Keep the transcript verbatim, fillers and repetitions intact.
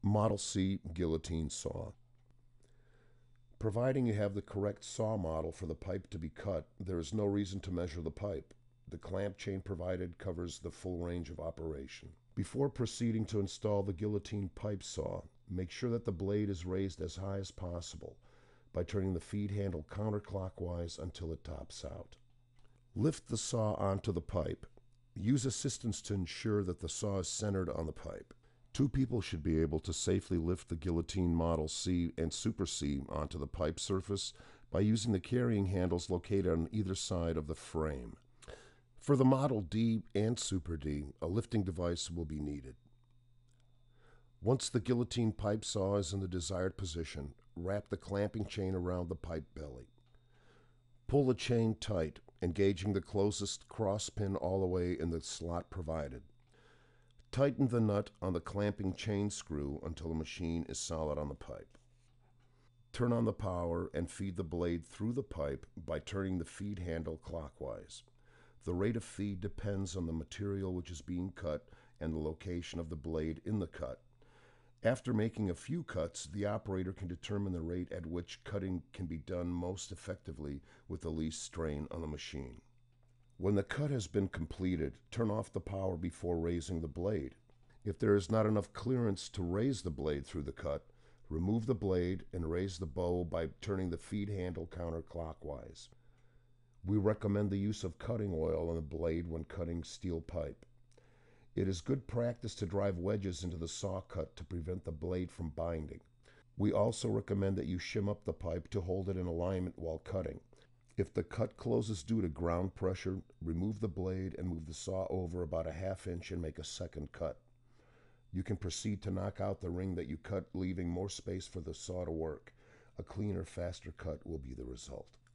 Model C Guillotine Saw. Providing you have the correct saw model for the pipe to be cut, there is no reason to measure the pipe. The clamp chain provided covers the full range of operation. Before proceeding to install the Guillotine pipe saw, make sure that the blade is raised as high as possible by turning the feed handle counterclockwise until it tops out. Lift the saw onto the pipe. Use assistance to ensure that the saw is centered on the pipe. Two people should be able to safely lift the Guillotine Model C and Super C onto the pipe surface by using the carrying handles located on either side of the frame. For the Model D and Super D, a lifting device will be needed. Once the Guillotine pipe saw is in the desired position, wrap the clamping chain around the pipe belly. Pull the chain tight, engaging the closest cross pin all the way in the slot provided. Tighten the nut on the clamping chain screw until the machine is solid on the pipe. Turn on the power and feed the blade through the pipe by turning the feed handle clockwise. The rate of feed depends on the material which is being cut and the location of the blade in the cut. After making a few cuts, the operator can determine the rate at which cutting can be done most effectively with the least strain on the machine. When the cut has been completed, turn off the power before raising the blade. If there is not enough clearance to raise the blade through the cut, remove the blade and raise the bow by turning the feed handle counterclockwise. We recommend the use of cutting oil on the blade when cutting steel pipe. It is good practice to drive wedges into the saw cut to prevent the blade from binding. We also recommend that you shim up the pipe to hold it in alignment while cutting. If the cut closes due to ground pressure, remove the blade and move the saw over about a half inch and make a second cut. You can proceed to knock out the ring that you cut, leaving more space for the saw to work. A cleaner, faster cut will be the result.